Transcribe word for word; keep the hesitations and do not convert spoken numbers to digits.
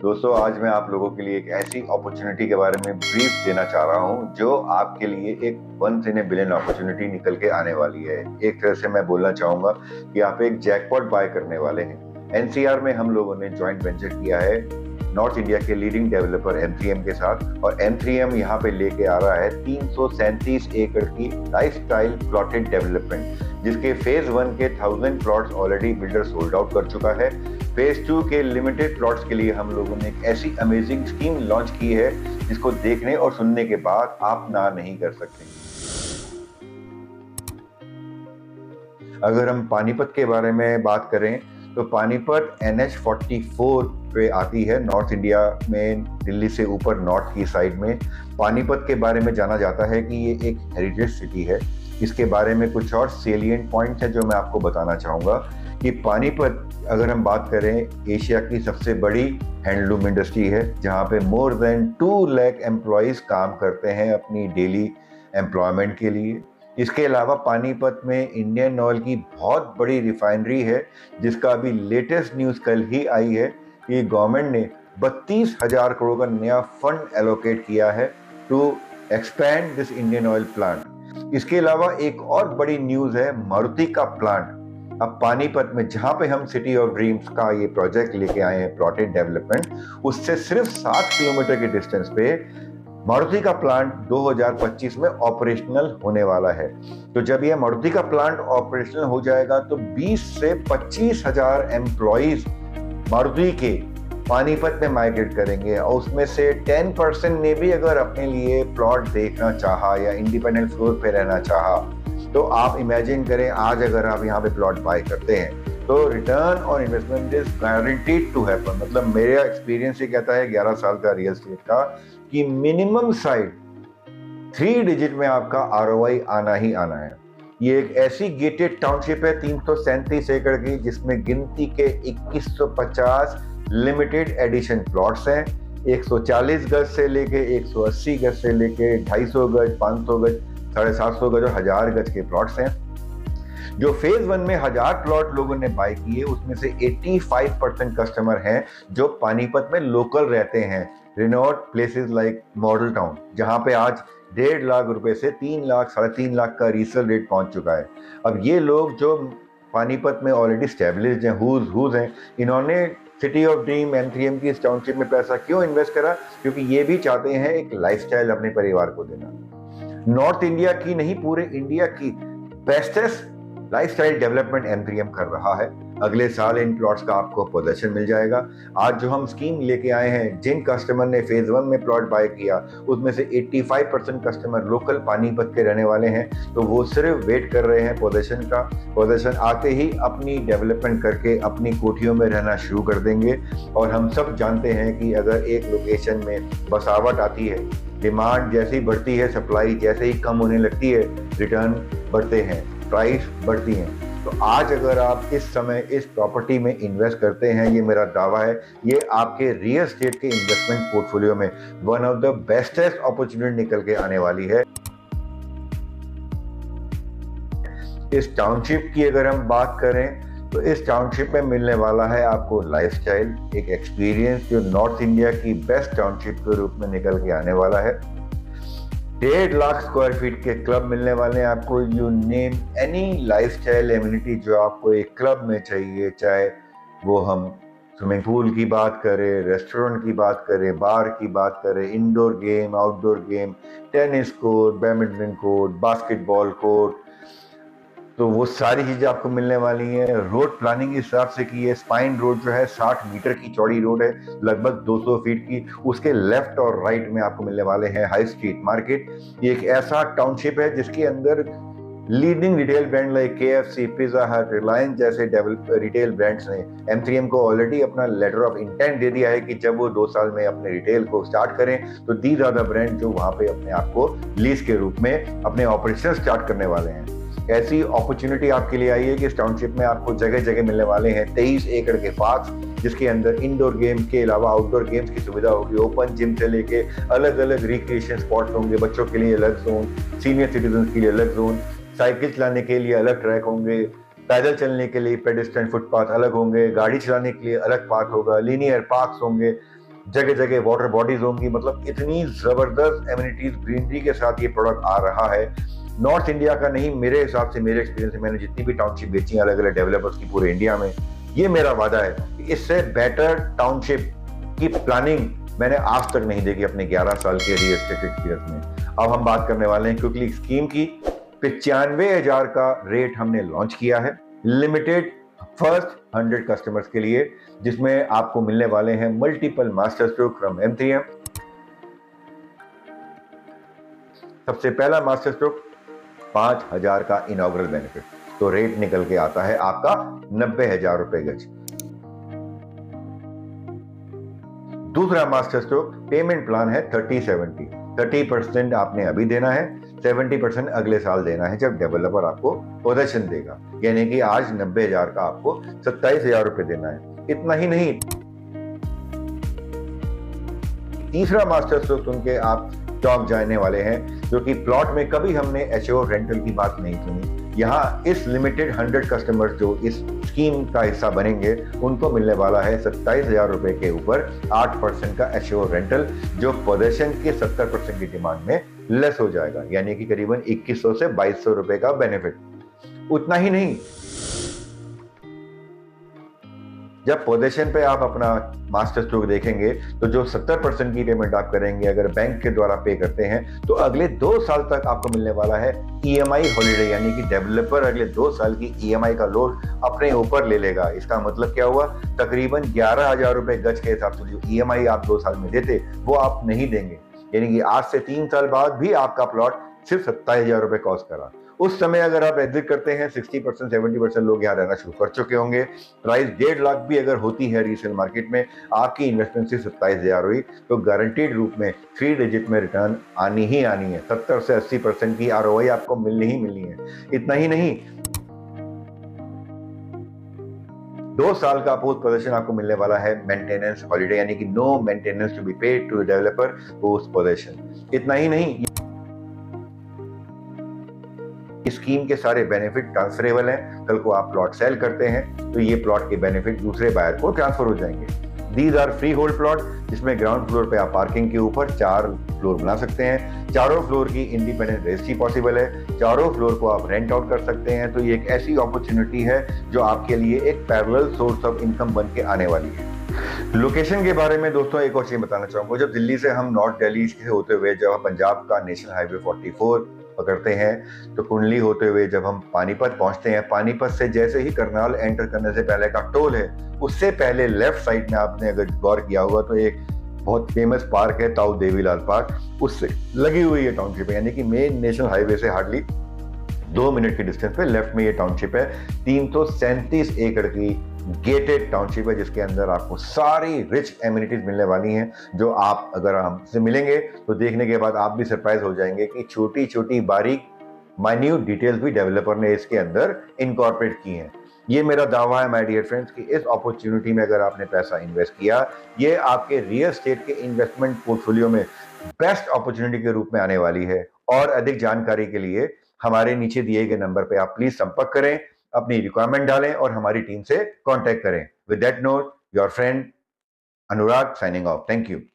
दोस्तों, आज मैं आप लोगों के लिए एक ऐसी अपॉर्चुनिटी के बारे में ब्रीफ देना चाह रहा हूं जो आपके लिए एक once in a billion opportunity निकल के आने वाली है। एक तरह से मैं बोलना चाहूंगा कि आप एक जैकपॉट बाय करने वाले हैं। एनसीआर में हम लोगों ने जॉइंट वेंचर किया है नॉर्थ इंडिया के leading developer M three M के साथ, और एम थ्री एम यहाँ पे लेके आ रहा है तीन सौ सैंतीस एकड़ की लाइफस्टाइल प्लॉटेड डेवलपमेंट, जिसके फेज वन के thousand plots already builder sold out कर चुका है। फेज टू के लिमिटेड प्लॉट्स के लिए हम लोगों ने एक ऐसी अमेजिंग स्कीम लॉन्च की है जिसको देखने और सुनने के बाद आप ना नहीं कर सकते। अगर हम पानीपत के बारे में बात करें तो Panipat N H forty four पे आती है, नॉर्थ इंडिया में दिल्ली से ऊपर नॉर्थ की साइड में। पानीपत के बारे में जाना जाता है कि ये एक हेरिटेज सिटी है। इसके बारे में कुछ और सेलिएंट पॉइंट्स हैं जो मैं आपको बताना चाहूँगा कि पानीपत, अगर हम बात करें, एशिया की सबसे बड़ी हैंडलूम इंडस्ट्री है, जहाँ पे more than two lakh employees काम करते हैं अपनी डेली एम्प्लॉयमेंट के लिए। इसके अलावा पानीपत में इंडियन ऑयल की बहुत बड़ी रिफाइनरी है, जिसका अभी लेटेस्ट न्यूज़ कल ही आई है कि गवर्नमेंट ने बत्तीस हजार करोड़ का नया फंड एलोकेट किया है to expand this Indian Oil plant. इसके अलावा एक और बड़ी न्यूज़ है मारुति का प्लांट। अब पानीपत में, जहाँ पे हम सिटी ऑफ ड्रीम्स का ये प्रोजेक्ट लेके आए हैं प्लॉटेड डेवलपमेंट, उससे सिर्फ सात किलोमीटर के डिस्टेंस पे मारुति का प्लांट दो हज़ार पच्चीस में ऑपरेशनल होने वाला है। तो जब ये मारुति का प्लांट ऑपरेशनल हो जाएगा तो बीस से पच्चीस हजार एम्प्लॉइज मारुति के पानीपत में माइग्रेट करेंगे, और उसमें से टेन परसेंट ने भी अगर अपने लिए प्लॉट देखना चाहा या इंडिपेंडेंट फ्लोर पे रहना चाहा, तो आप इमेजिन करें, आज अगर आप यहाँ पे प्लॉट बाय करते हैं तो return on investment is guaranteed to happen. मतलब मेरा एक्सपीरियंस ये कहता है ग्यारह साल का रियल एस्टेट का कि मिनिमम साइड थ्री डिजिट में आपका आरओआई आना ही आना है। ये एक ऐसी गेटेड टाउनशिप है तीन सौ सैंतीस एकड़ की, जिसमें गिनती के इक्कीस सौ पचास लिमिटेड एडिशन प्लॉट्स हैं। एक सौ चालीस गज से लेके एक सौ अस्सी गज से लेके ढाई सौ गज, पाँच सौ गज, साढ़े सात सौ गज और हजार गज के प्लॉट्स हैं। जो फेज वन में हजार प्लॉट लोगों ने बाय किए, उसमें से पचासी परसेंट कस्टमर हैं जो पानीपत में लोकल रहते हैं, remote places like Model Town, जहां पे आज डेढ़ लाख रुपए से तीन लाख साढ़े तीन लाख का रीसेल रेट पहुंच चुका है। अब ये लोग जो पानीपत में ऑलरेडी स्टैब्लिश्ड हैं, हुज हुज हैं, इन्होंने City of Dream M three M की इस टाउनशिप में पैसा क्यों इन्वेस्ट करा? क्योंकि ये भी चाहते हैं एक लाइफस्टाइल अपने परिवार को देना। नॉर्थ इंडिया की नहीं, पूरे इंडिया की bestest lifestyle development M three M कर रहा है। अगले साल इन प्लॉट्स का आपको पोजेशन मिल जाएगा। आज जो हम स्कीम लेके आए हैं, जिन कस्टमर ने फेज वन में प्लॉट बाय किया, उसमें से पचासी परसेंट कस्टमर लोकल पानीपत के रहने वाले हैं, तो वो सिर्फ वेट कर रहे हैं पोजेशन का। पोजेशन आते ही अपनी डेवलपमेंट करके अपनी कोठियों में रहना शुरू कर देंगे। और हम सब जानते हैं कि अगर एक लोकेशन में बसावट आती है, डिमांड जैसे ही बढ़ती है, सप्लाई जैसे ही कम होने लगती है, रिटर्न बढ़ते हैं, प्राइस बढ़ती हैं। तो आज अगर आप इस समय इस प्रॉपर्टी में इन्वेस्ट करते हैं, ये मेरा दावा है, ये आपके रियल एस्टेट के इन्वेस्टमेंट पोर्टफोलियो में one of the bestest opportunity निकल के आने वाली है। इस टाउनशिप की अगर हम बात करें तो इस टाउनशिप में मिलने वाला है आपको लाइफस्टाइल, एक एक्सपीरियंस जो नॉर्थ इंडिया की बेस्ट टाउनशिप के रूप में निकल के आने वाला है। डेढ़ लाख स्क्वायर फीट के क्लब मिलने वाले हैं आपको। You name any lifestyle amenity जो आपको एक क्लब में चाहिए, चाहे वो हम स्विमिंग पूल की बात करें, रेस्टोरेंट की बात करें, बार की बात करें, indoor game, outdoor game, tennis court, badminton court, basketball court, तो वो सारी चीज़ें आपको मिलने वाली हैं। रोड प्लानिंग इस हिसाब से की है, स्पाइन रोड जो है साठ मीटर की चौड़ी रोड है, लगभग दो सौ फीट की। उसके लेफ्ट और राइट में आपको मिलने वाले हैं हाई स्ट्रीट मार्केट। ये एक ऐसा टाउनशिप है जिसके अंदर leading retail brand like K F C, pizza hut, Reliance जैसे रिटेल ब्रांड्स ने एम थ्री एम को ऑलरेडी अपना लेटर ऑफ इंटेंट दे दिया है कि जब वो दो साल में अपने रिटेल को स्टार्ट करें तो दीज आर द ब्रांड जो वहाँ पे अपने आप को लीज के रूप में अपने ऑपरेशन स्टार्ट करने वाले हैं। ऐसी अपॉर्चुनिटी आपके लिए आई है कि इस टाउनशिप में आपको जगह जगह मिलने वाले हैं तेईस एकड़ के पार्क, जिसके अंदर इंडोर गेम्स के अलावा आउटडोर गेम्स की सुविधा होगी। ओपन जिम से लेके अलग अलग रिक्रिएशन स्पॉट्स होंगे, बच्चों के लिए अलग जोन, सीनियर सिटीजन के लिए अलग जोन, साइकिल चलाने के लिए अलग ट्रैक होंगे, पैदल चलने के लिए पेडेस्ट्रियन फुटपाथ अलग होंगे, गाड़ी चलाने के लिए अलग पाथ होगा, लीनियर पार्क्स होंगे। जगह जगह वाटर बॉडीज होंगी, मतलब इतनी जबरदस्त एमिनिटीज ग्रीनरी के साथ ये प्रोडक्ट आ रहा है। नॉर्थ इंडिया का नहीं, मेरे हिसाब से, मेरे एक्सपीरियंस से, मैंने जितनी भी टाउनशिप बेची अलग अलग डेवलपर्स की पूरे इंडिया में, ये मेरा वादा है कि इससे बेटर टाउनशिप की प्लानिंग मैंने आज तक नहीं देखी अपने ग्यारह साल के रियल एस्टेट एक्सपीरियंस में। अब हम बात करने वाले हैं क्विकली स्कीम की। पचानवे हजार का रेट हमने लॉन्च किया है लिमिटेड फर्स्ट हंड्रेड कस्टमर्स के लिए, जिसमें आपको मिलने वाले हैं multiple master stroke from M three M. सबसे पहला मास्टर स्ट्रोक पांच हजार का इनॉग्रल बेनिफिट, तो रेट निकल के आता है आपका नब्बे हजार रुपए गज। दूसरा मास्टर स्ट्रोक पेमेंट प्लान है थर्टी सेवेंटी, थर्टी परसेंट आपने अभी देना है, सेवेंटी परसेंट अगले साल देना है जब डेवलपर आपको पोजेशन देगा, यानी कि आज नब्बे हजार का आपको सत्ताईस हजार रुपए देना है। इतना ही नहीं, तीसरा मास्टर स्ट्रोक सुन के आप चौंक जाने वाले हैं, जो कि प्लॉट में कभी हमने एचओ रेंटल की बात नहीं सुनी। यहाँ इस लिमिटेड हंड्रेड कस्टमर्स जो इस स्कीम का हिस्सा बनेंगे उनको मिलने वाला है सत्ताईस हजार रुपए के ऊपर आठ परसेंट का एचओ रेंटल, जो पोजेशन के सत्तर परसेंट की डिमांड में लेस हो जाएगा, यानी कि करीबन इक्कीस सौ से बाईस सौ रुपए का बेनिफिट। उतना ही नहीं, जब पोजीशन पे आप अपना मास्टर स्ट्रोक देखेंगे तो जो सत्तर परसेंट की पेमेंट आप करेंगे अगर बैंक के द्वारा पे करते हैं, तो अगले दो साल तक आपको मिलने वाला है ईएमआई हॉलिडे, यानी कि डेवलपर अगले दो साल की ईएमआई का लोड अपने ऊपर ले लेगा। इसका मतलब क्या हुआ, तकरीबन ग्यारह हजार रुपए गज के हिसाब से जो ईएमआई आप दो साल में देते वो आप नहीं देंगे, यानी कि आज से तीन साल बाद भी आपका प्लॉट सिर्फ सत्ताईस हजार रुपए कॉस्ट करा। उस समय अगर आप एग्जिट करते हैं साठ परसेंट सत्तर परसेंट लोग यहाँ रहना शुरू कर चुके होंगे। प्राइस डेढ़ लाख भी अगर होती है रीसेल मार्केट में, आपकी इन्वेस्टमेंट सिर्फ सत्ताईस हजार हुई तो गारंटीड रूप में थ्री डिजिट में रिटर्न आनी ही आनी है, सत्तर से अस्सी परसेंट की आरओआई आपको मिलनी ही मिलनी है। इतना ही नहीं, दो साल का पोस्ट पोजीशन आपको मिलने वाला है मेंटेनेंस हॉलिडे, यानी कि no maintenance to be paid to developer post possession. इतना ही नहीं, स्कीम के सारे बेनिफिट ट्रांसफरेबल हैं। कल को आप प्लॉट सेल करते हैं तो ये प्लॉट के बेनिफिट दूसरे बायर को ट्रांसफर हो जाएंगे। These are freehold plot, जिसमें ग्राउंड फ्लोर पे आप पार्किंग के ऊपर चार फ्लोर बना सकते हैं, चारों फ्लोर की इंडिपेंडेंट रजिस्ट्री पॉसिबल है, चारों फ्लोर को आप रेंट आउट कर सकते हैं। तो ये एक ऐसी अपॉर्चुनिटी है जो आपके लिए एक पैरेलल सोर्स ऑफ इनकम बन के आने वाली है। लोकेशन के बारे में दोस्तों एक और चीज बताना चाहूंगा, जब दिल्ली से हम नॉर्थ दिल्ली से होते हुए जब पंजाब का नेशनल हाईवे चौवालीस पकड़ते हैं तो कुंडली होते हुए जब हम पानीपत पहुंचते हैं, पानीपत से जैसे ही करनाल एंटर करने से पहले का टोल है, उससे पहले लेफ्ट साइड में आपने अगर गौर किया होगा तो एक बहुत फेमस पार्क है ताऊ देवीलाल पार्क, उससे लगी हुई है टाउनशिप, यानी कि मेन नेशनल हाईवे से हार्डली दो मिनट के डिस्टेंस पे लेफ्ट में ये टाउनशिप है। तीन सौ सैंतीस एकड़ की गेटेड टाउनशिप है, जिसके अंदर आपको सारी रिच एमिनिटीज मिलने वाली हैं, जो आप अगर हमसे मिलेंगे तो देखने के बाद आप भी सरप्राइज हो जाएंगे कि छोटी छोटी बारीक माइन्यूट डिटेल्स भी डेवलपर ने इसके अंदर इनकॉर्पोरेट की हैं। ये मेरा दावा है माय डियर फ्रेंड्स कि इस अपॉर्चुनिटी में अगर आपने पैसा इन्वेस्ट किया, ये आपके रियल एस्टेट के इन्वेस्टमेंट पोर्टफोलियो में बेस्ट अपॉर्चुनिटी के रूप में आने वाली है। और अधिक जानकारी के लिए हमारे नीचे दिए गए नंबर पे आप प्लीज संपर्क करें, अपनी रिक्वायरमेंट डालें और हमारी टीम से कांटेक्ट करें। With that note, your friend Anurag signing off. Thank you.